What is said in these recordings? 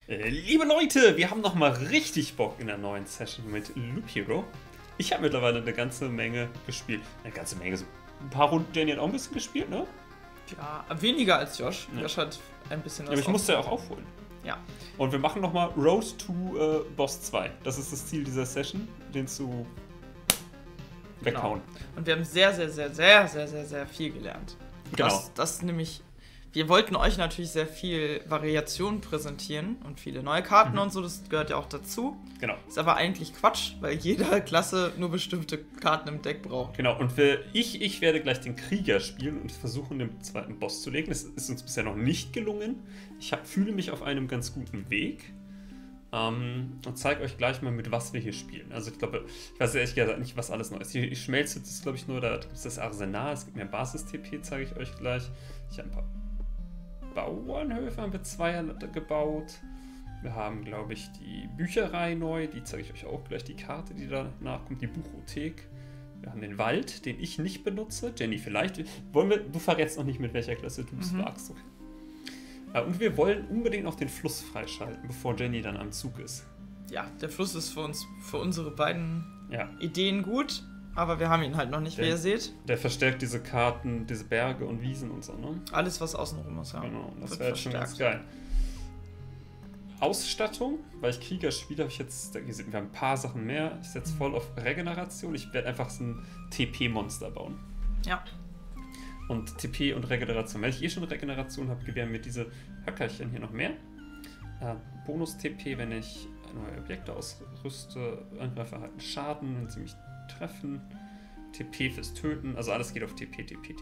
Liebe Leute, wir haben nochmal richtig Bock in der neuen Session mit Loop Hero. Ich habe mittlerweile eine ganze Menge gespielt. Eine ganze Menge, so ein paar Runden. Danny hat auch ein bisschen gespielt, ne? Ja, weniger als Josh. Ja. Josh hat ein bisschen was. Aber ich musste ja auch aufholen. Ja. Und wir machen nochmal Road to Boss 2. Das ist das Ziel dieser Session, den zu weghauen. Genau. Und wir haben sehr viel gelernt. Genau. Das nämlich, wir wollten euch natürlich sehr viel Variation präsentieren und viele neue Karten und so, das gehört ja auch dazu. Genau. Ist aber eigentlich Quatsch, weil jede Klasse nur bestimmte Karten im Deck braucht. Genau, und ich werde gleich den Krieger spielen und versuchen, den zweiten Boss zu legen. Das ist uns bisher noch nicht gelungen. Ich fühle mich auf einem ganz guten Weg. Und zeige euch gleich mal, mit was wir hier spielen. Also ich glaube, ich weiß ehrlich gesagt nicht, was alles neu ist. Hier schmelzt jetzt, glaube ich, nur, da gibt es das Arsenal, es gibt mehr Basis-TP, zeige ich euch gleich. Ich habe ein paar Bauernhöfe haben wir 2 gebaut. Wir haben, glaube ich, die Bücherei neu, die zeige ich euch auch gleich, die Karte, die danach kommt, die Buchothek. Wir haben den Wald, den ich nicht benutze. Jenny, vielleicht. Du verrätst noch nicht, mit welcher Klasse du es wagst. Okay. Und wir wollen unbedingt auch den Fluss freischalten, bevor Jenny dann am Zug ist. Ja, der Fluss ist für unsere beiden Ideen gut, aber wir haben ihn halt noch nicht, wie ihr seht. Der verstärkt diese Karten, diese Berge und Wiesen und so, ne? Alles, was außenrum ist, ja. Genau, das wäre jetzt schon ganz geil. Ausstattung, weil ich Krieger spiele, habe ich jetzt, ihr seht, wir haben ein paar Sachen mehr. Ich setze voll auf Regeneration. Ich werde einfach so ein TP-Monster bauen. Ja. Und TP und Regeneration. Wenn ich schon Regeneration habe, gewähren mir diese Höckerchen hier noch mehr. Bonus-TP, wenn ich neue Objekte ausrüste. Angreifer halten Schaden, wenn sie mich treffen. TP fürs Töten. Also alles geht auf TP.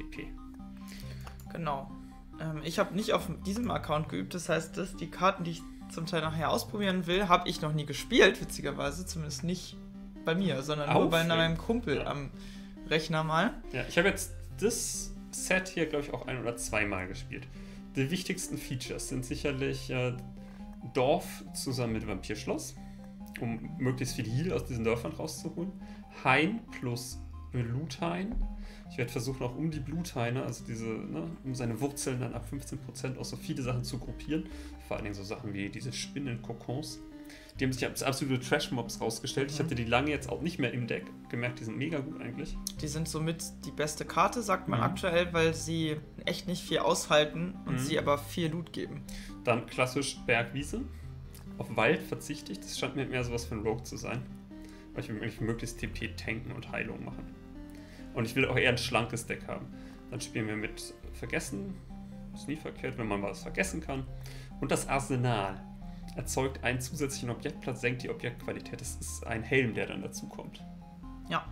Genau. Ich habe nicht auf diesem Account geübt. Das heißt, die Karten, die ich zum Teil nachher ausprobieren will, habe ich noch nie gespielt, witzigerweise. Zumindest nicht bei mir, sondern nur bei meinem Kumpel am Rechner mal. Ja, ich habe jetzt das Set hier, glaube ich, auch 1- oder 2-mal gespielt. Die wichtigsten Features sind sicherlich Dorf zusammen mit Vampirschloss, um möglichst viel Heal aus diesen Dörfern rauszuholen. Hain plus Bluthain. Ich werde versuchen, auch um die Bluthaine, also um seine Wurzeln dann ab 15% auch so viele Sachen zu gruppieren. Vor allen Dingen so Sachen wie diese Spinnenkokons. Die haben sich als absolute Trash-Mobs rausgestellt. Ich hatte die lange jetzt auch nicht mehr im Deck gemerkt, die sind mega gut eigentlich. Die sind somit die beste Karte, sagt man aktuell, weil sie echt nicht viel aushalten und sie aber viel Loot geben. Dann klassisch Bergwiese. Auf Wald verzichte ich, das scheint mir mehr sowas für ein Rogue zu sein. Weil ich will möglichst TP tanken und Heilung machen. Und ich will auch eher ein schlankes Deck haben. Dann spielen wir mit Vergessen. Ist nie verkehrt, wenn man was vergessen kann. Und das Arsenal erzeugt einen zusätzlichen Objektplatz, senkt die Objektqualität. Das ist ein Helm, der dann dazu kommt. Ja.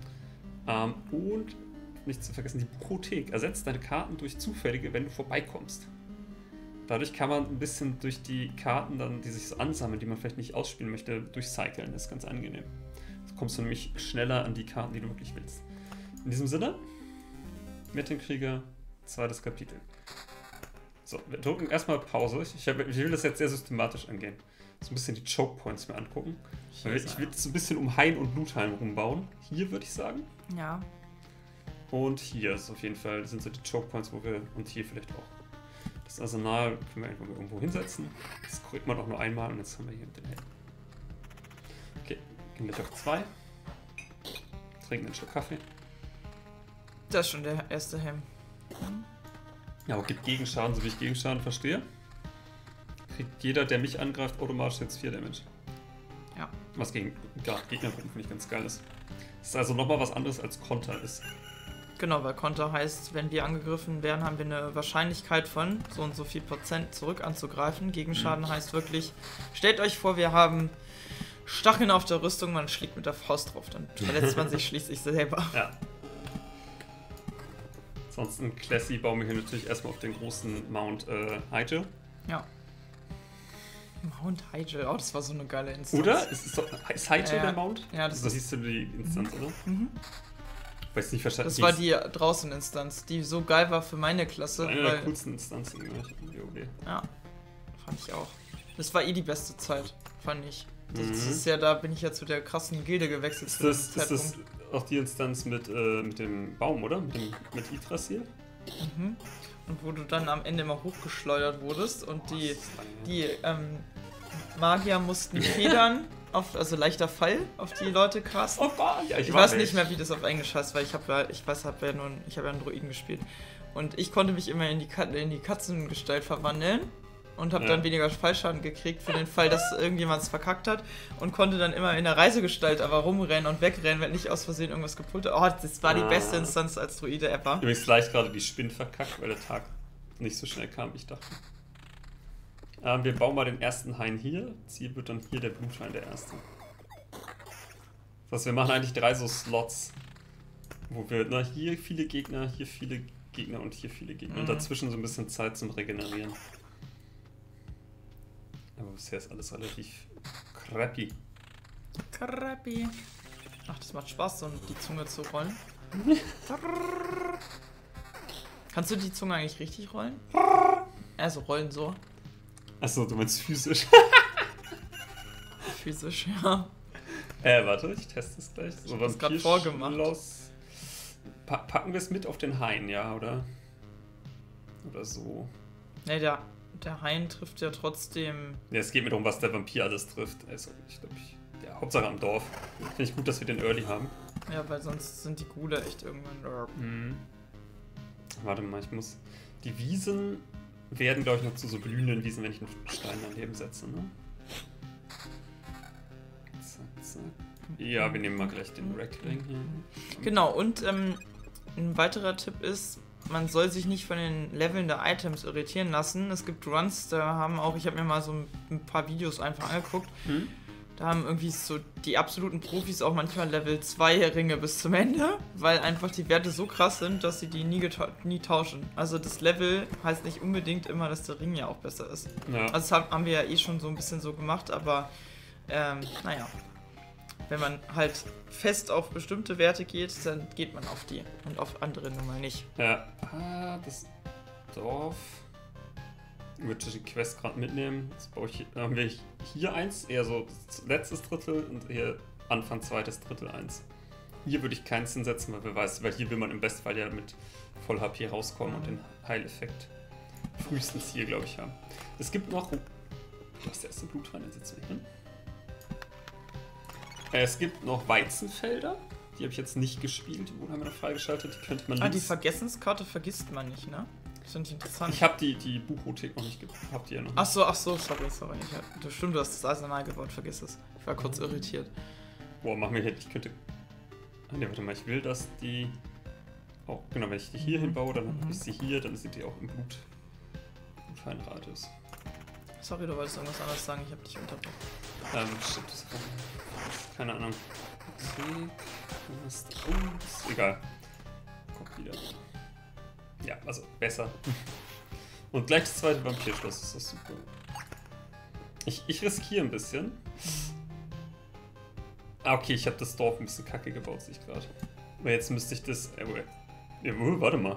Und nicht zu vergessen, die Buchothek ersetzt deine Karten durch zufällige, wenn du vorbeikommst. Dadurch kann man ein bisschen durch die Karten, dann, die sich so ansammeln, die man vielleicht nicht ausspielen möchte, durchcyclen. Das ist ganz angenehm. So kommst du nämlich schneller an die Karten, die du wirklich willst. In diesem Sinne, mit dem Krieger, 2. Kapitel. So, wir drücken erstmal Pause. Ich will das jetzt sehr systematisch angehen. So ein bisschen die Choke Points mir angucken. Ich will das so ein bisschen um Hain und Bluthain rumbauen. Hier würde ich sagen. Ja. Und hier ist auf jeden Fall, sind so die Choke Points, und hier vielleicht auch. Das Arsenal können wir einfach irgendwo hinsetzen. Das kriegt man auch nur einmal und jetzt haben wir hier den Helm. Okay, gehen gleich auf 2. Trinken einen Schluck Kaffee. Das ist schon der erste Helm. Ja, aber gibt Gegenschaden, so wie ich Gegenschaden verstehe. Kriegt jeder, der mich angreift, automatisch jetzt 4 Damage. Ja. Was gegen Gegnergruppen finde ich ganz geil ist. Das ist also nochmal was anderes als Konter ist. Genau, weil Konter heißt, wenn wir angegriffen werden, haben wir eine Wahrscheinlichkeit von so und so viel Prozent zurück anzugreifen. Gegenschaden heißt wirklich, stellt euch vor, wir haben Stacheln auf der Rüstung, man schlägt mit der Faust drauf, dann verletzt man sich schließlich selber. Ja. Ansonsten Classy bauen wir hier natürlich erstmal auf den großen Mount Hyjal. Ja. Mount Hyjal, oh, das war so eine geile Instanz. Oder? Ist Hyjal der Mount? Ja, das ist. Das siehst du die Instanz, oder? Ich weiß nicht verstanden. Das war die draußen Instanz, die so geil war für meine Klasse. Eine der coolsten Instanzen in WoW. Ja, fand ich auch. Das war die beste Zeit, fand ich. Das ist ja, da bin ich ja zu der krassen Gilde gewechselt. Ist das auch die Instanz mit dem Baum, oder? Mit Yggdrasil? Und wo du dann am Ende immer hochgeschleudert wurdest und die Magier mussten Federn, also leichter Fall, auf die Leute casten. Oh Gott, ja, Ich weiß nicht mehr, wie das auf Englisch heißt, weil ich habe ja einen Druiden gespielt. Und ich konnte mich immer in die Katzengestalt verwandeln und habe dann weniger Fallschaden gekriegt für den Fall, dass irgendjemand es verkackt hat und konnte dann immer in der Reisegestalt aber rumrennen und wegrennen, wenn nicht aus Versehen irgendwas gepult hat. Oh, das war die beste Instanz als Druide ever. Übrigens leicht gerade die Spinn verkackt, weil der Tag nicht so schnell kam, wie ich dachte. Wir bauen mal den ersten Hain hier. Ziel wird dann hier der Bluthain der erste. Das heißt, wir machen eigentlich 3 so Slots, wo wir hier viele Gegner, hier viele Gegner und hier viele Gegner. Und dazwischen so ein bisschen Zeit zum Regenerieren. Aber bisher ist alles relativ crappy. Crappy. Ach, das macht Spaß, so die Zunge zu rollen. Kannst du die Zunge eigentlich richtig rollen? Also rollen so. Achso, du meinst physisch. Physisch, ja. Warte, ich teste es gleich. So, ich hab's gerade vorgemacht. Packen wir es mit auf den Hain, ja, oder? Oder so. Ne, der Hain trifft ja trotzdem. Ja, es geht mir darum, was der Vampir alles trifft. Also, ich glaube, der Hauptsache am Dorf. Finde ich gut, dass wir den Early haben. Ja, weil sonst sind die Ghule echt irgendwann. Warte mal, ich muss. Die Wiesen werden, glaube ich, noch zu so blühenden Wiesen, wenn ich einen Stein daneben setze, ne? Zack, zack. Ja, wir nehmen mal gleich den Rackling hier. Genau, und ein weiterer Tipp ist, man soll sich nicht von den Leveln der Items irritieren lassen. Es gibt Runs, ich habe mir mal so ein paar Videos einfach angeguckt. Da haben irgendwie so die absoluten Profis auch manchmal Level 2 Ringe bis zum Ende, weil einfach die Werte so krass sind, dass sie die nie tauschen. Also das Level heißt nicht unbedingt immer, dass der Ring ja auch besser ist. Ja. Also das haben wir ja eh schon so ein bisschen so gemacht, aber naja. Wenn man halt fest auf bestimmte Werte geht, dann geht man auf die und auf andere nun mal nicht. Ja. Das Dorf. Ich würde die Quest gerade mitnehmen. Jetzt haben wir hier eins, eher so letztes Drittel und hier Anfang zweites Drittel eins. Hier würde ich keins hinsetzen, weil hier will man im Bestfall ja mit voll HP rauskommen und den Heileffekt frühestens hier, glaube ich, haben. Es gibt noch. Du hast der erste Bluthain, den setzen wir hin. Es gibt noch Weizenfelder. Die habe ich jetzt nicht gespielt. Die haben wir noch freigeschaltet. Die könnte man die Vergessenskarte vergisst man nicht, ne? Das finde ich interessant. Ich habe die Buchrothek noch nicht habt ihr ja noch nicht. Ach so, sorry. Stimmt, du hast das Arsenal gebaut, vergiss es. Ich war kurz irritiert. Boah, mach mir hier, ich könnte. Ne, warte mal, ich will, dass die. Oh, genau, wenn ich die hier hinbaue, dann habe ich sie hier, dann sind die auch im Blutheinradius. Sorry, du wolltest irgendwas anderes sagen, ich habe dich unterbrochen. Shit, das war. Keine Ahnung. Okay. Ist egal. Guck wieder. Ja, also besser. Und gleich das zweite Vampirschloss, ist das super. Ich riskiere ein bisschen. Okay, ich habe das Dorf ein bisschen kacke gebaut, sehe ich gerade. Aber jetzt müsste ich das. Warte mal.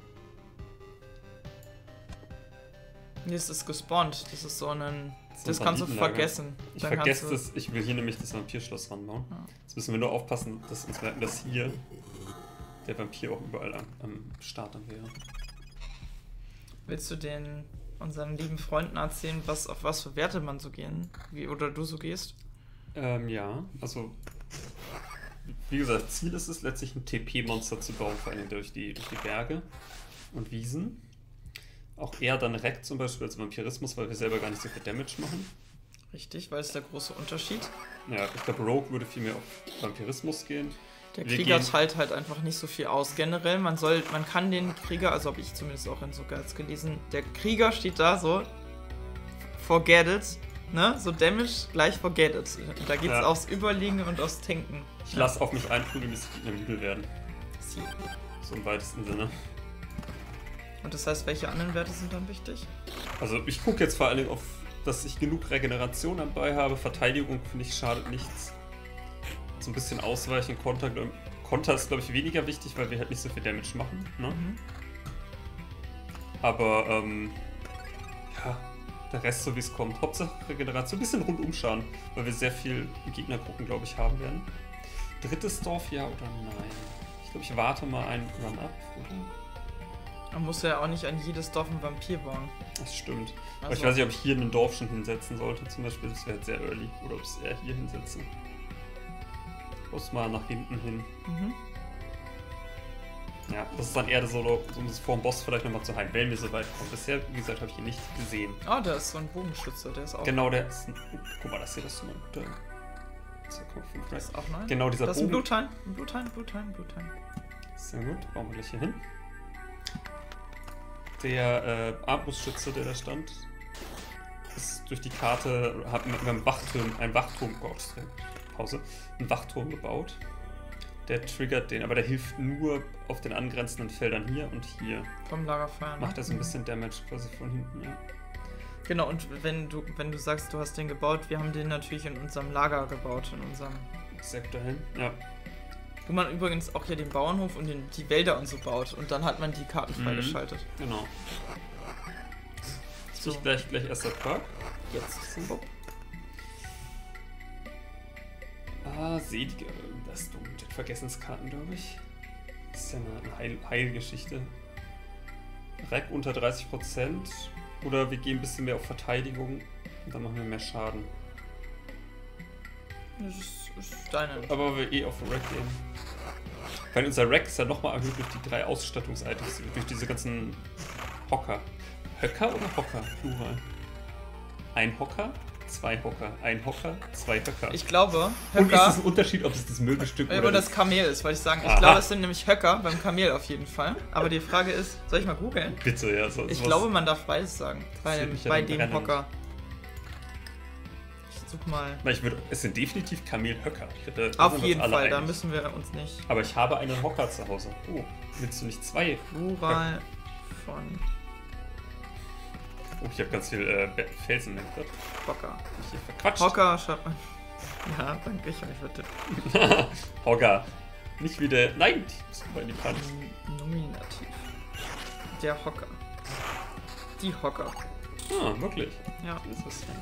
Nee, es ist gespawnt. Das ist so ein. Das kannst du vergessen. Ich vergesse das. Ich will hier nämlich das Vampirschloss ranbauen. Ja. Jetzt müssen wir nur aufpassen, dass uns merken, dass hier der Vampir auch überall am Start dann wäre. Willst du unseren lieben Freunden erzählen, auf was für Werte man so gehen? Oder du so gehst? Ja, also wie gesagt, Ziel ist es letztlich ein TP-Monster zu bauen, vor allem durch die Berge und Wiesen. Auch eher dann Rekt zum Beispiel als Vampirismus, weil wir selber gar nicht so viel Damage machen. Richtig, weil es der große Unterschied. Ja, ich glaube Rogue würde viel mehr auf Vampirismus gehen. Der Krieger teilt halt einfach nicht so viel aus. Generell, man kann den Krieger, also habe ich zumindest auch in so Guides gelesen, der Krieger steht da so, forget it, ne? So Damage gleich forget it. Da geht es aufs Überliegen und aufs Tanken. Ich lasse auf mich einprügeln, bis die Gegner müde werden. Sie. So im weitesten Sinne. Und das heißt, welche anderen Werte sind dann wichtig? Also ich gucke jetzt vor allen Dingen auf, dass ich genug Regeneration dabei habe. Verteidigung, finde ich, schadet nichts. So ein bisschen ausweichen, Konter ist, glaube ich, weniger wichtig, weil wir halt nicht so viel Damage machen. Ne? Aber, ja, der Rest so wie es kommt. Hauptsache Regeneration, ein bisschen Rundumschaden, weil wir sehr viel Gegnergruppen, glaube ich, haben werden. Drittes Dorf, ja oder nein? Ich glaube, ich warte mal einen Run-Up, oder? Man muss ja auch nicht an jedes Dorf einen Vampir bauen. Das stimmt. Also. Aber ich weiß nicht, ob ich hier ein Dorf schon hinsetzen sollte, zum Beispiel. Das wäre halt sehr early. Oder ob ich es eher hier hinsetze. Muss mal nach hinten hin. Mhm. Ja, das ist dann eher so, um es vor dem Boss vielleicht nochmal zu heilen, wenn wir so weit kommen. Bisher, wie gesagt, habe ich ihn nicht gesehen. Ah, da ist so ein Bogenschütze, der ist auch... Genau, der ist ein... Guck mal, das hier, das ist so ein guter... 2,5. Das ist auch nice. Genau, dieser das ist ein Bogen. Bluthain. Sehr gut, bauen wir gleich hier hin. Der Armbrustschütze, der da stand, ist durch die Karte, hat mit einem Wachturm, einen Wachturm gebaut. Der triggert den, aber der hilft nur auf den angrenzenden Feldern hier und hier. Vom Lagerfeuer, ne? Macht er so ein bisschen Damage quasi von hinten, ja. Genau, und wenn du sagst, du hast den gebaut, wir haben den natürlich in unserem Lager gebaut, in unserem... Sektor hin, ja. Wo man übrigens auch hier den Bauernhof und die Wälder und so baut. Und dann hat man die Karten freigeschaltet. Genau. So. Ich gleich erster Park. Jetzt. So. Selige, das ist dumm. Den Vergessenskarten, glaube ich. Das ist ja eine Heilgeschichte. Rack unter 30%. Oder wir gehen ein bisschen mehr auf Verteidigung und dann machen wir mehr Schaden. Das ist deine. Aber wir auf Rack gehen. Weil unser Rack ist ja nochmal erhöht durch die 3 Ausstattungs-Items, durch diese ganzen Hocker. Höcker oder Hocker? Plural. Ein Hocker, 2 Hocker. Ein Hocker, 2 Höcker. Ich glaube, Höcker. Und ist Höcker... es ein Unterschied, ob es das Möbelstück oder das Kamel ist, wollte ich sagen. Ich Aha. glaube, es sind nämlich Höcker beim Kamel auf jeden Fall. Aber die Frage ist, soll ich mal googeln? Bitte, ja. Ich glaube, man darf beides sagen. Bei dem brennend. Hocker. Ich such mal. Es sind definitiv Kamelhöcker. Auf jeden Fall, da müssen wir uns nicht. Aber ich habe einen Hocker zu Hause. Oh, willst du nicht 2? Plural von Oh, ich habe ganz viel Felsen entdeckt. Hocker. Ich hier verquatscht. Hocker schreibt man. Ja, danke, ich würde. Hocker. Nicht wieder. Nein, ich muss mal in die Pfanne. Nominativ. Der Hocker. Die Hocker. Ah, wirklich. Ja. Interessant.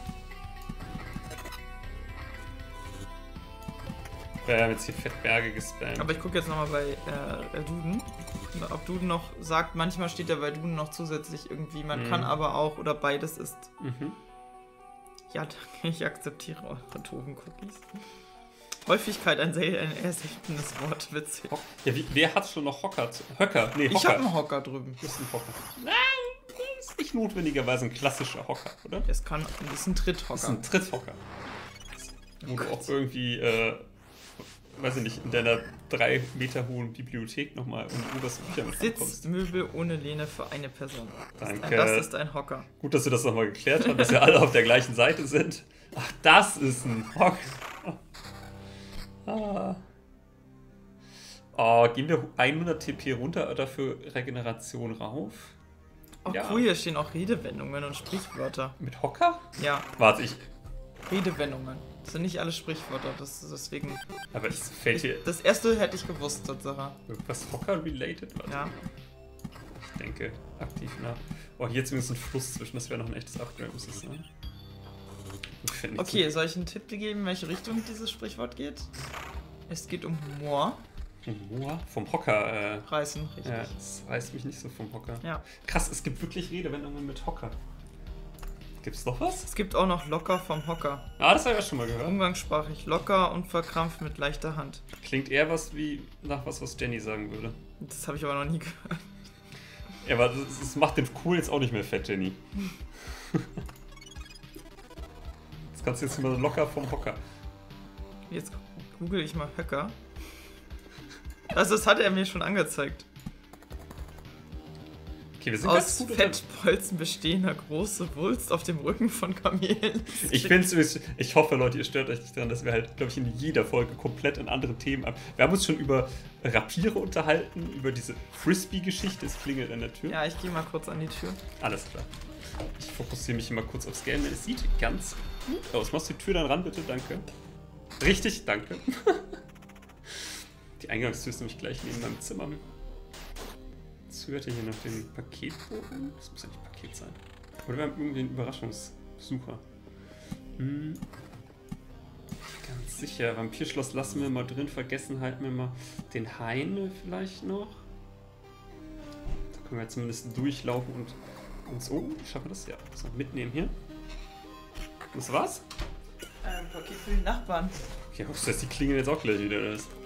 Wir haben jetzt hier Fettberge gespammt. Aber ich gucke jetzt nochmal bei Duden. Ob Duden noch sagt, manchmal steht ja bei Duden noch zusätzlich irgendwie, man kann aber auch oder beides ist. Ja, danke, ich akzeptiere eure doofen Cookies. Häufigkeit ein eher seltenes Wort, witzig. Ja, wer hat schon noch Hocker? Höcker? Nee, Hocker. Ich habe einen Hocker drüben. Das ist ein Hocker. Nein, das ist nicht notwendigerweise ein klassischer Hocker, oder? Das ist ein Tritthocker. Das ist ein Tritthocker. Wo du auch irgendwie, weiß ich nicht, in deiner 3 Meter hohen Bibliothek nochmal in die obersten Bücher mitbekommst. Sitzmöbel ohne Lehne für eine Person. Danke. Das ist ein Hocker. Gut, dass wir das nochmal geklärt haben, dass wir alle auf der gleichen Seite sind. Ach, das ist ein Hocker. Oh, gehen wir 100 TP runter, dafür Regeneration rauf? Oh Ja. cool, hier stehen auch Redewendungen und Sprichwörter. Mit Hocker? Ja, Warte, ich... Redewendungen. Das sind nicht alle Sprichwörter, deswegen... Aber es fällt hier Das erste hätte ich gewusst, Tatsache. irgendwas Hocker-related? Warte. Ja. Ich denke, aktiv nach. Oh, hier zumindest ein Fluss zwischen, das wäre noch ein echtes Upgrade, muss es sein. Okay, soll ich einen Tipp geben, in welche Richtung dieses Sprichwort geht? Es geht um Humor. Humor? Vom Hocker, Reißen, richtig. ja, das reißt mich nicht so vom Hocker. Ja. Krass, es gibt wirklich Redewendungen mit Hocker. Gibt's noch was? Es gibt auch noch locker vom Hocker. Ah, das habe ich auch schon mal gehört. Umgangssprachlich locker und verkrampft mit leichter Hand. Klingt eher nach was Jenny sagen würde. Das habe ich aber noch nie gehört. Ja, aber das macht den Cool jetzt auch nicht mehr fett, Jenny. Das kannst du jetzt immer so locker vom Hocker. Jetzt google ich mal Höcker. Also das hat er mir schon angezeigt. Okay, wir sind Aus ganz gut Fettbolzen bestehender große Wulst auf dem Rücken von Kamelen. Ich hoffe, Leute, ihr stört euch nicht daran, dass wir halt, glaube ich, in jeder Folge komplett in andere Themen ab. Wir haben uns schon über Rapiere unterhalten, über diese Frisbee-Geschichte. Es klingelt an der Tür. Ja, ich gehe mal kurz an die Tür. Alles klar. Ich fokussiere mich immer kurz aufs Game. Es sieht ganz gut aus. Machst du die Tür dann ran, bitte? Danke. Richtig, danke. Die Eingangstür ist nämlich gleich neben meinem Zimmer. Jetzt hört ihr hier noch den Paketboten. Das muss ja nicht Paket sein. Oder wir haben irgendwie einen Überraschungsbesucher. Ganz sicher. Vampirschloss lassen wir mal drin. Vergessen halten wir mal den Heine vielleicht noch. Da Können wir zumindest durchlaufen und uns... Oh, schaffen wir das? Ja. So, mitnehmen hier. Das war's? Paket für den Nachbarn. Okay, das heißt, die klingeln jetzt auch gleich wieder, oder was?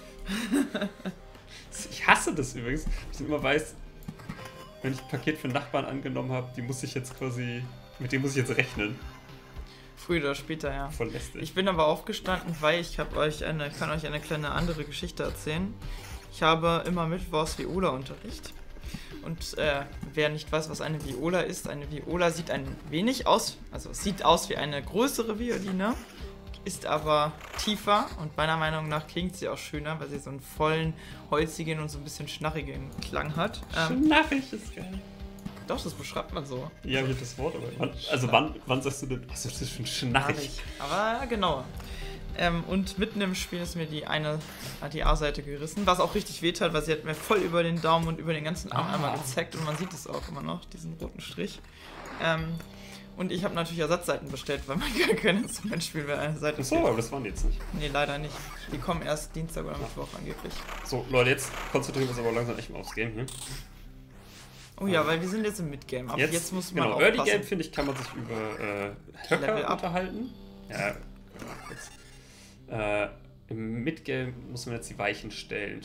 Ich hasse das übrigens, dass ich immer weiß, wenn ich ein Paket für einen Nachbarn angenommen habe, die muss ich jetzt quasi... Mit dem muss ich jetzt rechnen. Früher oder später, ja. Voll lästig. Ich bin aber aufgestanden, weil ich kann euch eine kleine andere Geschichte erzählen. Ich habe immer mittwochs Viola-Unterricht. Und wer nicht weiß, was eine Viola ist, eine Viola sieht ein wenig aus, also es sieht aus wie eine größere Violine, ist aber tiefer und meiner Meinung nach klingt sie auch schöner, weil sie so einen vollen, holzigen und so ein bisschen schnarrigen Klang hat. Schnarrig ist geil. Doch, das beschreibt man so. Ja, ich hab das Wort, aber wann sagst du denn, was ist das für ein schnarrig? Aber genauer. Und mitten im Spiel ist mir die A-Seite gerissen, was auch richtig weht hat, weil sie hat mir voll über den Daumen und über den ganzen Arm einmal gezackt und man sieht es auch immer noch, diesen roten Strich. Und ich habe natürlich Ersatzseiten bestellt, weil man gar kein Instrument spielt, wenn eine Seite Achso, aber das waren die jetzt nicht. Nee, leider nicht. Die kommen erst Dienstag oder Mittwoch angeblich. So, Leute, jetzt konzentrieren wir uns aber langsam echt mal aufs Game hier. Oh ja, weil wir sind jetzt im Midgame, aber jetzt muss man genau, aufpassen. Early Game, finde ich, kann man sich über Höcker unterhalten. Ja, kurz. Im Midgame muss man jetzt die Weichen stellen.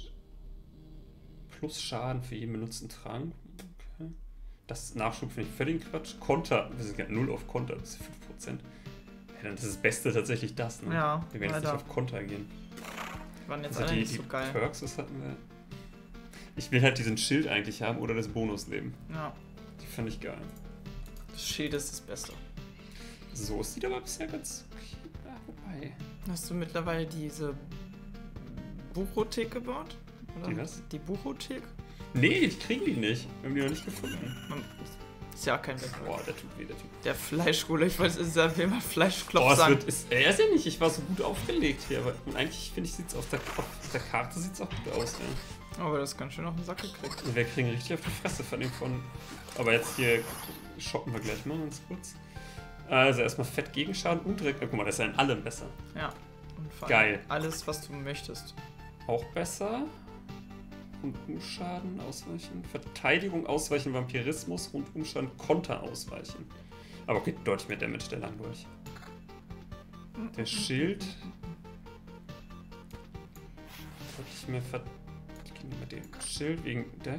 Plus Schaden für jeden benutzten Trank. Okay. Das Nachschub finde ich völlig Quatsch. Konter, wir sind ja 0 auf Konter, das ist 5%. Ja, dann ist das Beste tatsächlich das, ne? Ja, wir werden jetzt nicht auf Konter gehen. Die waren jetzt also alle nicht so geil. Perks, das hatten wir. Ich will halt diesen Schild eigentlich haben oder das Bonusleben. Ja. Die fand ich geil. Das Schild ist das Beste. So, es sieht aber bisher ganz okay. Ja, wobei. Hast du mittlerweile diese Buchothek gebaut? Oder? Die was? Die Buchothek? Nee, die kriegen die nicht. Wir haben die noch nicht gefunden. Ist ja kein Wettbewerb. Boah, der tut weh, der Typ. Der Fleischkohle, ich weiß, ist ja wie immer Fleischklopf Boah, sagen. er ist ja nicht, ich war so gut aufgelegt hier, aber eigentlich finde ich, sieht's auf der Karte sieht's auch gut aus, ja. Aber das ist ganz schön auf den Sack gekriegt. Und wir kriegen richtig auf die Fresse von dem von. Aber jetzt hier shoppen wir gleich mal ganz kurz. Also erstmal Fett Gegenschaden und direkt. Guck mal, das ist ja in allem besser. Ja. Und vor geil. Alles, was du möchtest. Auch besser. Rundumschaden ausweichen. Verteidigung ausweichen, Vampirismus, Rundumschaden, Konter ausweichen. Aber okay, deutlich mehr Damage der lang durch. Der Schild. Deutlich mehr mit dem Schild wegen Death.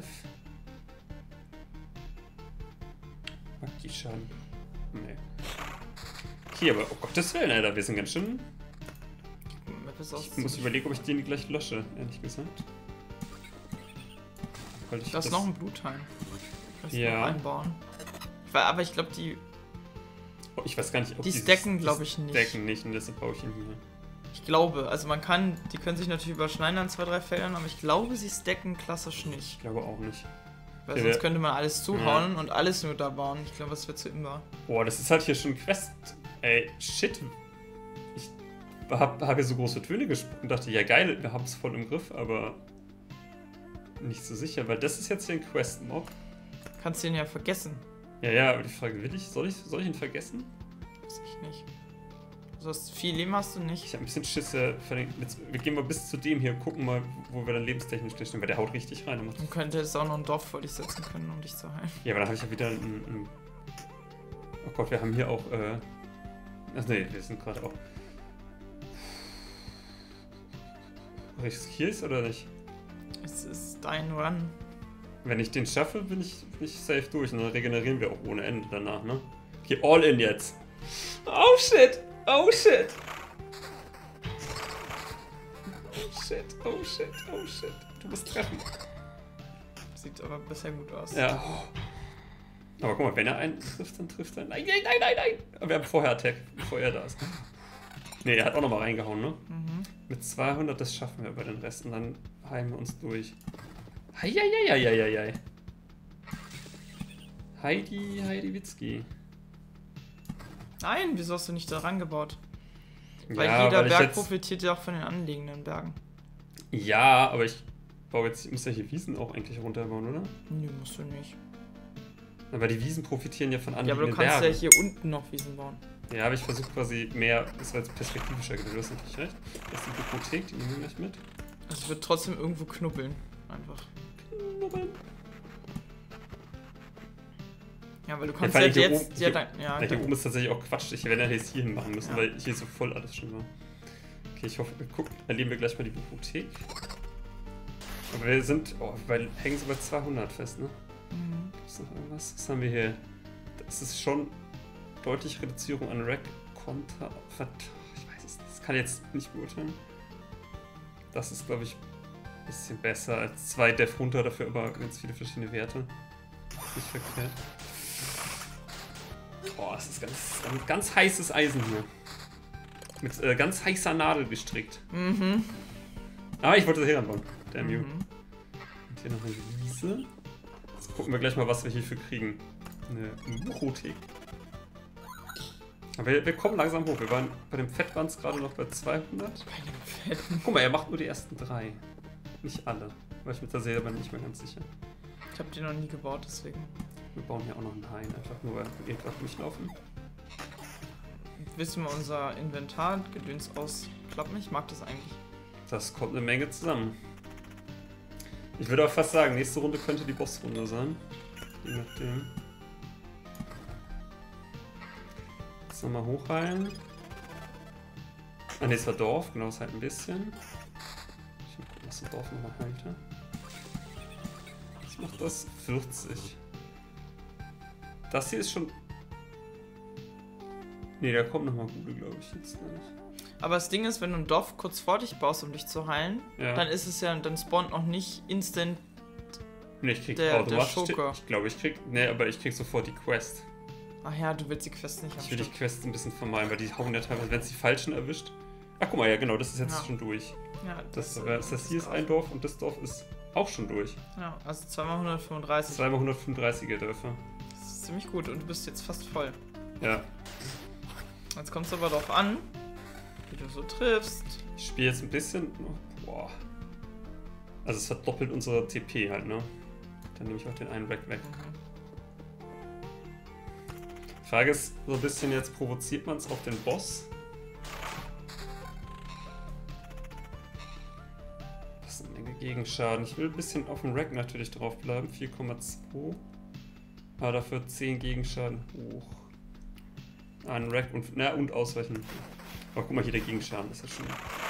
Magieschaden. Nee. Okay, aber oh Gottes Willen, Alter, wir sind ganz schön. Ich muss überlegen, ob ich den gleich lösche, ehrlich gesagt. Weil ich das ist noch ein Blutheim. Ja. Noch einbauen. Aber ich glaube, die. Oh, ich weiß gar nicht, ob die stacken, glaube ich, nicht. Die stacken nicht und deshalb baue ich ihn hier. Ich glaube, also man kann, die können sich natürlich überschneiden an 2, 3 Feldern, aber ich glaube, sie stacken klassisch nicht. Ich glaube auch nicht. Weil sonst könnte man alles zuhauen und alles nur da bauen. Ich glaube, das wird zu immer. Boah, das ist halt hier schon Quest. Ey, shit. Ich hab hier so große Töne gesprochen und dachte, ja geil, wir haben es voll im Griff, aber nicht so sicher, weil das ist jetzt hier ein Quest-Mob. Kannst du ihn ja vergessen. Ja, aber die Frage, soll ich ihn vergessen? Weiß ich nicht. Also viel Leben hast du nicht. Ich habe ein bisschen Schiss. Wir gehen mal bis zu dem hier, gucken mal, wo wir dann lebenstechnisch stehen, weil der haut richtig rein. Du könntest auch noch ein Dorf vor dich setzen können, um dich zu heilen. Ja, aber dann habe ich ja wieder ein oh Gott, wir haben hier auch, ach nee, wir sind gerade auch. Riskier ist oder nicht? Es ist dein Run. Wenn ich den schaffe, bin ich safe durch und dann regenerieren wir auch ohne Ende danach, ne? Okay, all in jetzt. Oh shit! Oh shit! Oh shit, oh shit, oh shit. Du musst treffen. Sieht aber bisher gut aus. Ja. Aber guck mal, wenn er einen trifft, dann trifft er. Nein, nein, nein, nein, nein! Aber wir haben vorher Attack, bevor er da ist. Ne, er hat auch nochmal reingehauen, ne? Mhm. Mit 200, das schaffen wir bei den Resten, dann heilen wir uns durch. Heieieiei. Heidi Witzki. Nein, wieso hast du nicht da rangebaut? Weil ja, jeder weil Berg profitiert ja auch von den anliegenden Bergen. Ja, aber ich baue jetzt, ich muss ja hier Wiesen auch eigentlich runterbauen, oder? Nö, musst du nicht. Aber die Wiesen profitieren ja von Ja, aber anliegenden du kannst Bergen. ja hier unten noch Wiesen bauen. Ja, aber ich versuche quasi mehr, das war jetzt perspektivischer gewesen, du hast natürlich recht. Das ist die Bibliothek, die nehmen wir gleich mit. Also es wird trotzdem irgendwo knubbeln. Einfach. Knubbeln. Ja, weil du kannst vor allem halt hier jetzt... oben, ja, hier dann, oben ist tatsächlich auch Quatsch. Ich werde jetzt hier hin machen müssen, Ja. weil hier so voll alles schon war. Okay, ich hoffe, erleben wir gleich mal die Bibliothek. Aber wir sind, hängen so bei 200 fest, ne? Gibt's noch irgendwas? Was haben wir hier? Das ist schon deutliche Reduzierung an Rack-Konter. Ich weiß es nicht, das kann ich jetzt nicht beurteilen. Das ist, glaube ich, ein bisschen besser als 2 Def runter, dafür aber ganz viele verschiedene Werte. Nicht verkehrt. Boah, es ist ganz heißes Eisen hier. Mit ganz heißer Nadel gestrickt. Ah, ich wollte das hier ranbauen. Damn you. Und hier noch eine Wiese. Jetzt gucken wir gleich mal, was wir hierfür kriegen. Eine Bibliothek. Aber wir kommen langsam hoch. Wir waren bei dem Fett waren es gerade noch bei 200. Guck mal, er macht nur die ersten 3. Nicht alle. Weil ich mit der Serie bin nicht mehr ganz sicher. Ich habe die noch nie gebaut, deswegen. Wir bauen hier auch noch einen Hain, einfach nur, weil wir gerade durchlaufen. Wissen wir unser Inventar-Gedöns ausklappen? Ich mag das eigentlich. Das kommt eine Menge zusammen. Ich würde auch fast sagen, nächste Runde könnte die Bossrunde sein. Je nachdem. Jetzt nochmal hochheilen. Ah ne, es war Dorf, genau, es halt ein bisschen. Ich mal gucken, was das Dorf nochmal heilte. Ich mach das 40. Das hier ist schon. Ne, da kommt nochmal Gute, glaube ich, jetzt nicht. Aber das Ding ist, wenn du ein Dorf kurz vor dich baust, um dich zu heilen, dann ist es ja, dann spawnt noch nicht instant Ne, ich krieg der automatisch. Schurke. Ich glaube, ich krieg. Ne, aber ich krieg sofort die Quest. Ach ja, du willst die Quest nicht am Ich will die Stück. Quest ein bisschen vermeiden, weil die hauen ja teilweise, wenn es die falschen erwischt. Ach, guck mal, ja, genau, das ist jetzt Ja. schon durch. Ja, Das hier ist ein Dorf und das Dorf ist auch schon durch. Ja, also 2 mal 135. 2 mal 135er Dörfer. Das ist ziemlich gut und du bist jetzt fast voll. Ja. Jetzt kommt es aber darauf an, wie du so triffst. Ich spiele jetzt ein bisschen. Boah. Also es verdoppelt unsere TP halt, ne? Dann nehme ich auch den einen Rack weg. Die Frage ist so ein bisschen jetzt, provoziert man es auf den Boss? Das ist eine Menge Gegenschaden. Ich will ein bisschen auf dem Rack natürlich drauf bleiben. 4,2. Aber dafür 10 Gegenschaden hoch. Ein Rack und ausweichen. Aber guck mal hier, der Gegenschaden ist ja schon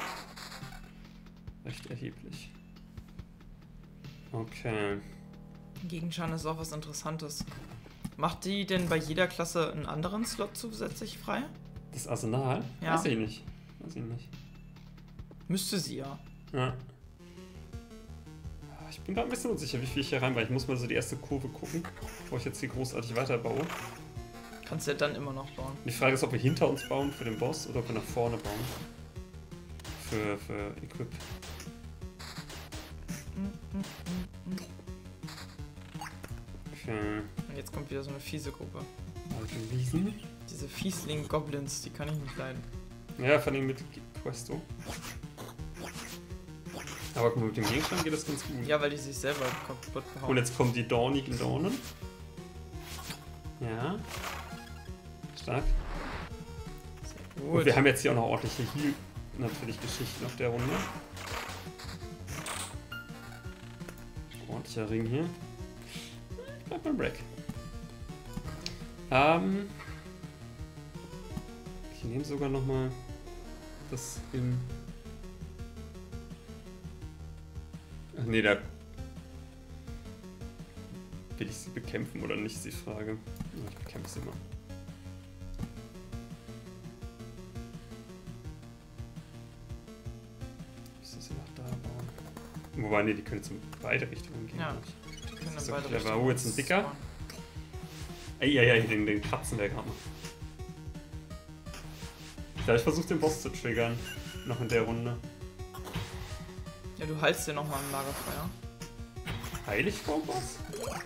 recht erheblich. Okay. Gegenschaden ist auch was Interessantes. Macht die denn bei jeder Klasse einen anderen Slot zusätzlich frei? Das Arsenal? Ja. Weiß ich nicht. Müsste sie ja. Ja. Ich bin da ein bisschen unsicher, wie viel ich hier reinbaue. Ich muss mal so die erste Kurve gucken, bevor ich jetzt hier großartig weiterbaue. Kannst du ja dann immer noch bauen. Die Frage ist, ob wir hinter uns bauen für den Boss oder ob wir nach vorne bauen. Für Equip. Okay. Und jetzt kommt wieder so eine fiese Gruppe. Alte Wiesen. Diese Fiesling-Goblins, die kann ich nicht leiden. Ja, von dem mit Questo. Aber guck mal, mit dem Gegenstand geht das ganz gut. Ja, weil die sich selber kaputt behauen. Und jetzt kommen die dornigen Dornen. Ja. Stark. Gut. Und wir haben jetzt hier auch noch ordentliche Heal, natürlich Geschichten auf der Runde. Ordentlicher Ring hier. Bleib beim Break. Ich nehme sogar noch mal das im... Ach nee, da will ich sie bekämpfen oder nicht, ist die Frage. Ja, ich bekämpfe sie immer. Müssen sie nach da bauen. Wobei, nee, die können jetzt in beide Richtungen gehen. Ja, glaub ich. die können Das ist in so beide clever. Richtungen Oh, jetzt ein dicker. spawnen. Eieiei, den kratzen wir gerade noch. Ja, ich versuche den Boss zu triggern. Noch in der Runde. Ja, du heilst dir nochmal im Lagerfeuer. Heilig vor dem Boss?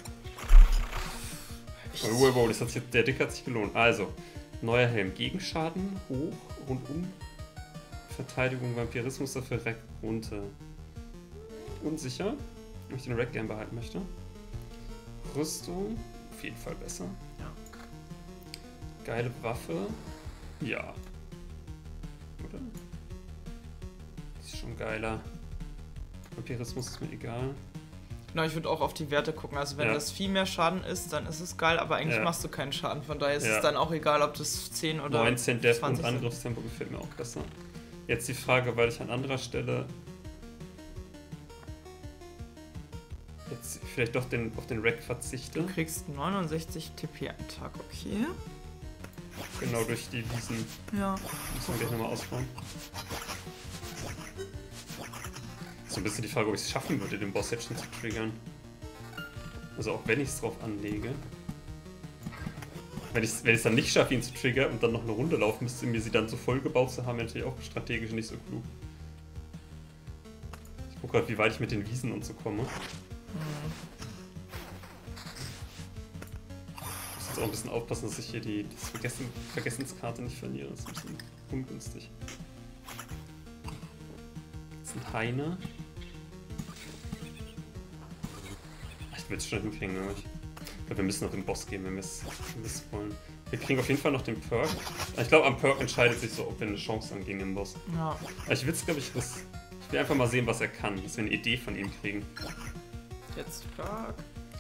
Wow, das hat sich, der Dick hat sich gelohnt. Also, neuer Helm. Gegenschaden hoch, rundum. Verteidigung, Vampirismus dafür Rack runter. Unsicher, ob ich den Rack gern behalten möchte. Rüstung, auf jeden Fall besser. Ja. Geile Waffe, ja. Oder? Ist schon geiler. Vampirismus ist mir egal. Genau, ich würde auch auf die Werte gucken. Also wenn das viel mehr Schaden ist, dann ist es geil, aber eigentlich machst du keinen Schaden. Von daher ist es dann auch egal, ob das 10 oder 19 Death 20 und Angriffstempo gefällt mir auch besser. Jetzt die Frage, weil ich an anderer Stelle jetzt vielleicht doch auf den Rack verzichte. Du kriegst 69 TP am Tag, okay. Genau durch die Wiesen. Ja. Müssen wir gleich nochmal ausbauen. So ein bisschen die Frage, ob ich es schaffen würde, den Boss jetzt schon zu triggern. Also auch wenn ich es drauf anlege. Wenn ich es dann nicht schaffe, ihn zu triggern und dann noch eine Runde laufen müsste, mir sie dann so voll gebaut zu haben, wäre natürlich auch strategisch nicht so klug. Ich gucke gerade, wie weit ich mit den Wiesen und so komme. Ich muss jetzt auch ein bisschen aufpassen, dass ich hier die Vergessenskarte nicht verliere. Das ist ein bisschen ungünstig. Jetzt ein Heine. Ich will es schon hinkriegen, glaube ich. Ich glaube, wir müssen noch den Boss gehen, wenn wir es wollen. Wir kriegen auf jeden Fall noch den Perk. Ich glaube, am Perk entscheidet sich so, ob wir eine Chance haben gegen den Boss. Ja. Aber ich will es, glaube ich, ich will einfach mal sehen, was er kann, dass wir eine Idee von ihm kriegen. Jetzt Perk.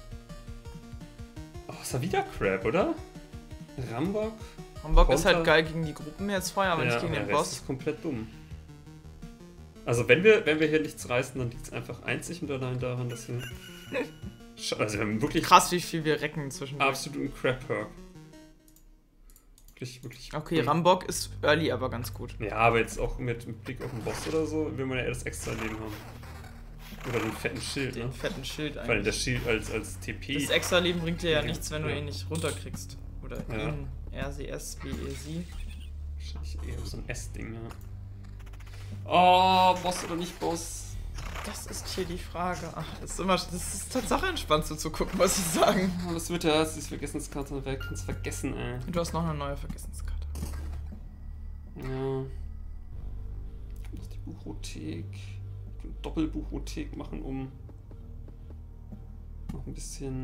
Oh, ist da wieder Crab, oder? Rambok? Rambok ist halt geil gegen die Gruppen jetzt vorher, aber nicht gegen den Boss. Das ist komplett dumm. Also wenn wir hier nichts reißen, dann liegt es einfach einzig und allein daran, dass wir... Also wir haben wirklich... Krass, wie viel wir recken zwischen. Absoluten Crap-Perk. Wirklich. Okay, Rambok ist early, aber ganz gut. Ja, aber jetzt auch mit Blick auf den Boss oder so, will man ja eher das extra Leben haben. Oder den fetten Schild, Den fetten Schild eigentlich. Weil der Schild als TP... Das extra Leben bringt dir ja nichts, wenn du ihn nicht runterkriegst. Oder ihn, RCS, BESI. Wahrscheinlich eher so ein S-Ding, ja. Oh, Boss oder nicht Boss? Das ist hier die Frage. Ach, das ist Tatsache entspannt so zu gucken, muss ich sagen. Oh, das wird ja, die Vergessenskarte weg. Kannst vergessen, ey. Du hast noch eine neue Vergessenskarte. Ja. Noch die Buchrothek. Eine Doppelbuchrothek machen, um noch ein bisschen,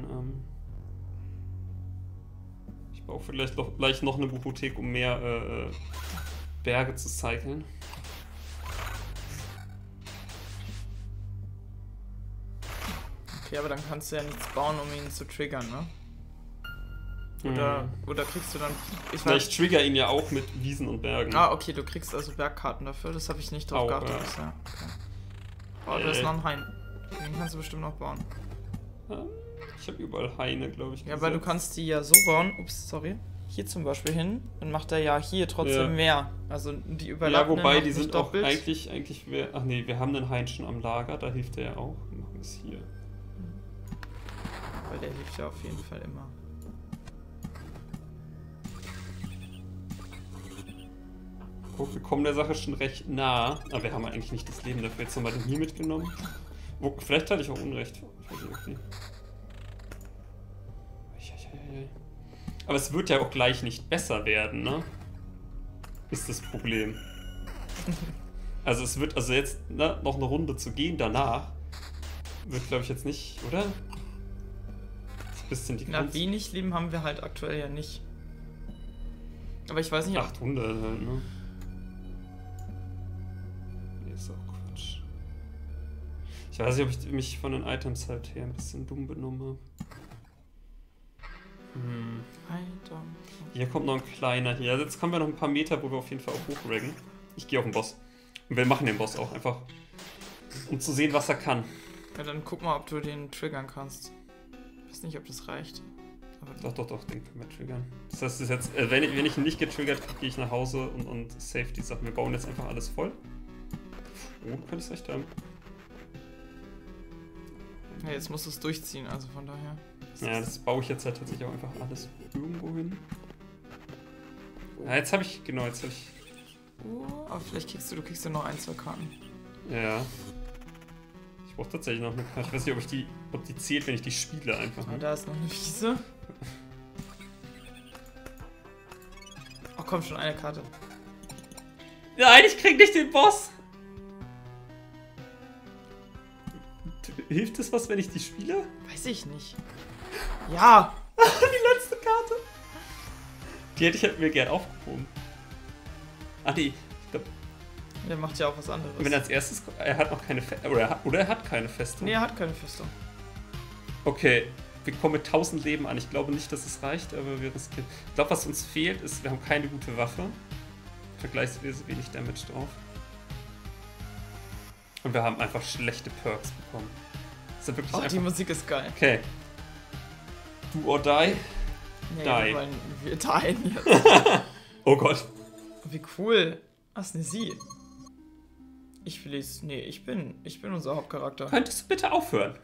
ich baue vielleicht gleich noch eine Buchrothek, um mehr Berge zu cyclen. Okay, aber dann kannst du ja nichts bauen, um ihn zu triggern, ne? Oder kriegst du dann... Ich trigger ihn ja auch mit Wiesen und Bergen. Ah, okay, du kriegst also Bergkarten dafür. Das habe ich nicht drauf geachtet. Ja. Okay. Oh, da ist noch ein Hain. Den kannst du bestimmt noch bauen. Ich habe überall Haine, glaube ich. Ja, weil du kannst die ja so bauen. Ups, sorry. Hier zum Beispiel hin. Dann macht er ja hier trotzdem mehr. Also die überlappen. Ja, wobei die sind doppelt. Auch eigentlich ach nee, wir haben den Hain schon am Lager. Da hilft er ja auch. Wir machen es hier. Weil der hilft ja auf jeden Fall immer. Guck, wir kommen der Sache schon recht nah. Aber wir haben eigentlich nicht das Leben dafür. Jetzt nochmal den hier mitgenommen. Vielleicht hatte ich auch Unrecht. Okay. Aber es wird ja auch gleich nicht besser werden, ne? Ist das Problem. Also es wird, also jetzt noch eine Runde zu gehen danach, wird glaube ich jetzt nicht, oder? Das ist ein bisschen die Na, wenig Leben haben wir halt aktuell ja nicht. Aber ich weiß nicht, 800 halt, ne? Nee, ist auch Quatsch. Ich weiß nicht, ob ich mich von den Items halt her ein bisschen dumm benommen habe. Hier kommt noch ein kleiner hier. Also jetzt kommen wir noch ein paar Meter, wo wir auf jeden Fall auch hochraggen. Ich gehe auf den Boss. Und wir machen den Boss auch einfach, um zu sehen, was er kann. Ja, dann guck mal, ob du den triggern kannst. Ich weiß nicht, ob das reicht. Aber doch, den können wir triggern. Das heißt, das ist jetzt, wenn ich ihn nicht getriggert kriege, gehe ich nach Hause und save die Sachen. Wir bauen jetzt einfach alles voll. Oh, du könntest recht haben. Ja, jetzt musst du es durchziehen, also von daher. Ja, das baue ich jetzt halt tatsächlich auch einfach alles irgendwo hin. Ja, jetzt habe ich. Aber vielleicht kriegst du ja noch 1, 2 Karten. Ja. Ich brauche tatsächlich noch eine Karte. Ich weiß nicht, ob die zählt, wenn ich die spiele einfach. Ah, da ist noch eine Wiese. Oh, komm, schon eine Karte. Nein, ich krieg nicht den Boss! Hilft das was, wenn ich die spiele? Weiß ich nicht. Ja! Die letzte Karte! Die hätte ich halt mir gern aufgehoben. Ah, nee. Ich glaube. Der macht ja auch was anderes. Wenn als erstes. Er hat noch keine Festung. Oder er hat keine Festung. Nee, er hat keine Festung. Okay, wir kommen mit 1000 Leben an. Ich glaube nicht, dass es reicht, aber wir riskieren. Ich glaube, was uns fehlt, ist, wir haben keine gute Waffe. Vergleichsweise wenig Damage drauf. Und wir haben einfach schlechte Perks bekommen. Das ist wirklich Oh, einfach... die Musik ist geil. Okay. Do or die. Nee, Die. wir teilen jetzt. Oh Gott. Wie cool. Was ist denn sie? Ich will es. Nee, ich bin unser Hauptcharakter. Könntest du bitte aufhören?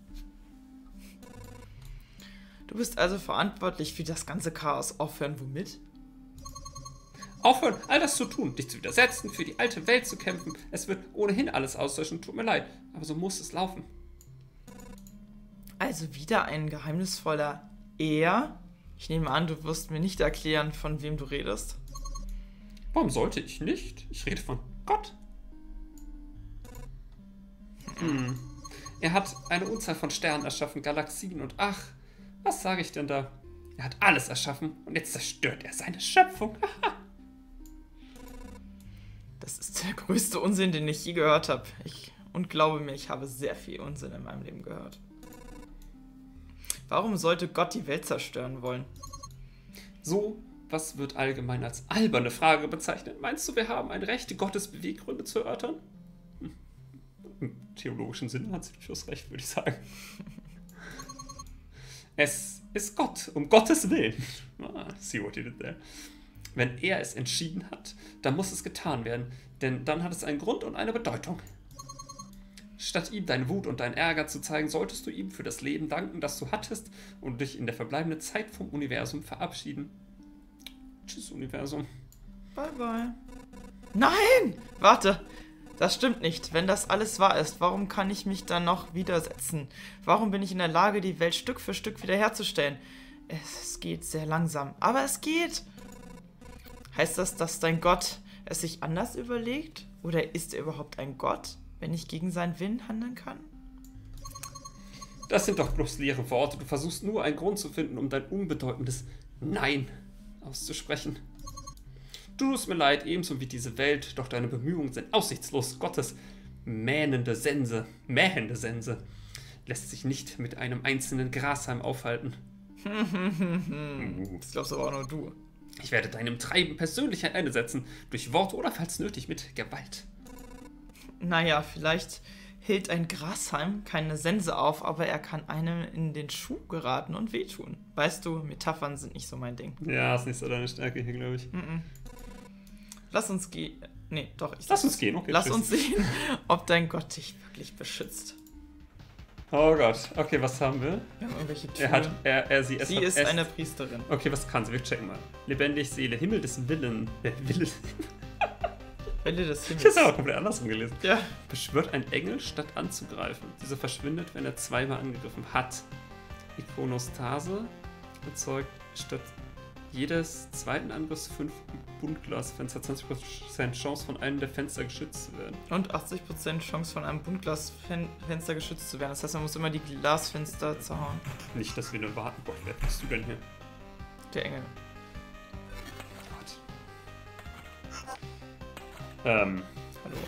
Du bist also verantwortlich für das ganze Chaos. Aufhören womit? Aufhören, all das zu tun, dich zu widersetzen, für die alte Welt zu kämpfen. Es wird ohnehin alles auslöschen, tut mir leid, aber so muss es laufen. Also wieder ein geheimnisvoller Er? Ich nehme an, du wirst mir nicht erklären, von wem du redest. Warum sollte ich nicht? Ich rede von Gott. Er hat eine Unzahl von Sternen erschaffen, Galaxien und ach, was sage ich denn da? Er hat alles erschaffen und jetzt zerstört er seine Schöpfung. Das ist der größte Unsinn, den ich je gehört habe. Und glaube mir, ich habe sehr viel Unsinn in meinem Leben gehört. Warum sollte Gott die Welt zerstören wollen? So, was wird allgemein als alberne Frage bezeichnet? Meinst du, wir haben ein Recht, Gottes Beweggründe zu erörtern? Im theologischen Sinne hat sie durchaus recht, würde ich sagen. Es ist Gott, um Gottes Willen. See what you did there. Wenn er es entschieden hat, dann muss es getan werden, denn dann hat es einen Grund und eine Bedeutung. Statt ihm deine Wut und deinen Ärger zu zeigen, solltest du ihm für das Leben danken, das du hattest und dich in der verbleibenden Zeit vom Universum verabschieden. Tschüss, Universum. Bye, bye. Nein! Warte! Das stimmt nicht. Wenn das alles wahr ist, warum kann ich mich dann noch widersetzen? Warum bin ich in der Lage, die Welt Stück für Stück wiederherzustellen? Es geht sehr langsam, aber es geht! Heißt das, dass dein Gott es sich anders überlegt? Oder ist er überhaupt ein Gott, wenn ich gegen seinen Willen handeln kann? Das sind doch bloß leere Worte. Du versuchst nur einen Grund zu finden, um dein unbedeutendes Nein auszusprechen. Du tust mir leid, ebenso wie diese Welt, doch deine Bemühungen sind aussichtslos. Gottes mähende Sense lässt sich nicht mit einem einzelnen Grashalm aufhalten. Das glaubst aber auch nur du. Ich werde deinem Treiben persönlich ein Ende setzen, durch Worte oder falls nötig mit Gewalt. Naja, vielleicht hält ein Grashalm keine Sense auf, aber er kann einem in den Schuh geraten und wehtun. Weißt du, Metaphern sind nicht so mein Ding. Ja, ist nicht so deine Stärke hier, glaube ich. Lass uns gehen. Nee, doch. Lass uns gehen, okay. Lass uns sehen, ob dein Gott dich wirklich beschützt. Oh Gott, okay, was haben wir? Wir haben irgendwelche Türen. Sie ist eine Priesterin. Okay, was kann sie? Wir checken mal. Lebendig, Seele, Himmel des Willen. Wille. Wille des Himmels. Ich habe es aber komplett andersrum gelesen. Ja. Beschwört ein Engel, statt anzugreifen. Dieser verschwindet, wenn er zweimal angegriffen hat. Ikonostase erzeugt statt jedes zweiten Angriffs 5 Buntglasfenster, 20% Chance von einem der Fenster geschützt zu werden. Und 80% Chance von einem Buntglasfenster geschützt zu werden. Das heißt, man muss immer die Glasfenster zerhauen. Nicht, dass wir nur warten. Gott, wer bist du denn hier? Der Engel. Gott. Hallo.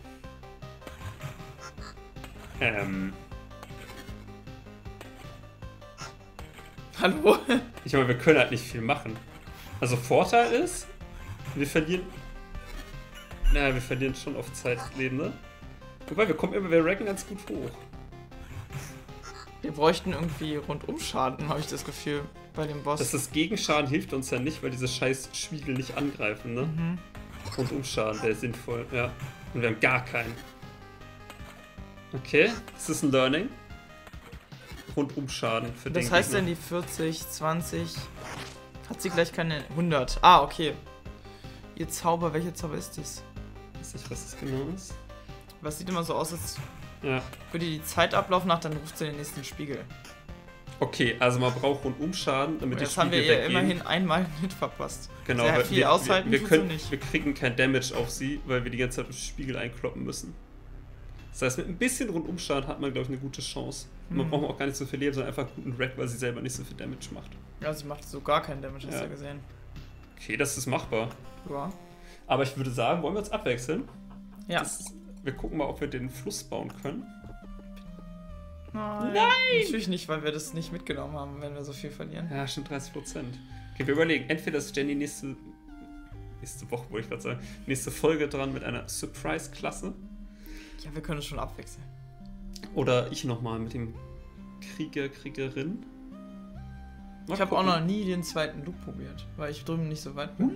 Hallo? Ich meine, wir können halt nicht viel machen. Also Vorteil ist, wir verlieren... Naja, wir verlieren schon auf Zeitleben, ne? Wobei, wir ranken ganz gut hoch. Wir bräuchten irgendwie Rundumschaden, habe ich das Gefühl, bei dem Boss. Das Gegenschaden hilft uns ja nicht, weil diese scheiß Spiegel nicht angreifen, ne? Rundumschaden, der ist sinnvoll, ja. Und wir haben gar keinen. Okay, das ist ein Learning. Rundumschaden für den Das heißt Gegner. denn, die 40, 20... Hat sie gleich keine 100. Ah, okay. Ihr Zauber, welcher Zauber ist das? Ich weiß nicht, was das genau ist. Was sieht immer so aus, als Ja. würde die Zeit ablaufen nach, dann ruft sie den nächsten Spiegel. Okay, also man braucht Rundumschaden, damit die Jetzt haben wir Spiegel ihr weggehen. immerhin einmal mit verpasst. Genau, Sehr weil viel aushalten wir tut können, sie nicht. wir kriegen kein Damage auf sie, weil wir die ganze Zeit im Spiegel einkloppen müssen. Das heißt, mit ein bisschen Rundumschaden hat man, glaube ich, eine gute Chance. Man braucht auch gar nicht so viel Leben, sondern einfach einen guten Rack, weil sie selber nicht so viel Damage macht. Ja, sie macht so gar keinen Damage, hast du ja gesehen. Okay, das ist machbar. Ja. Aber ich würde sagen, wollen wir uns abwechseln? Ja. Wir gucken mal, ob wir den Fluss bauen können. Nein! Natürlich nicht, weil wir das nicht mitgenommen haben, wenn wir so viel verlieren. Ja, schon 30%. Okay, wir überlegen, entweder ist Jenny nächste Woche, wollte ich gerade sagen, nächste Folge dran mit einer Surprise-Klasse. Ja, wir können es schon abwechseln. Oder ich nochmal mit dem Kriegerin. Ich habe auch noch nie den zweiten Loop probiert, weil ich drüben nicht so weit bin.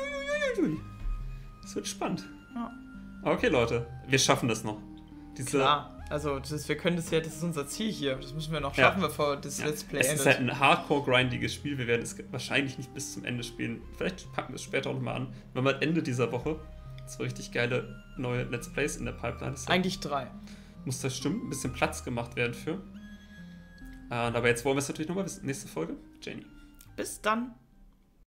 Das wird spannend. Ja. Okay, Leute, wir schaffen das noch. Klar, also wir können das ist unser Ziel hier. Das müssen wir noch schaffen, bevor das Let's Play endet. Es ist halt ein hardcore-grindiges Spiel. Wir werden es wahrscheinlich nicht bis zum Ende spielen. Vielleicht packen wir es später auch nochmal an. Wenn wir am Ende dieser Woche 2 richtig geile neue Let's Plays in der Pipeline ist. Eigentlich 3. Muss das stimmen, ein bisschen Platz gemacht werden für. Aber jetzt wollen wir es natürlich nochmal wissen. Nächste Folge, Jenny. Bis dann.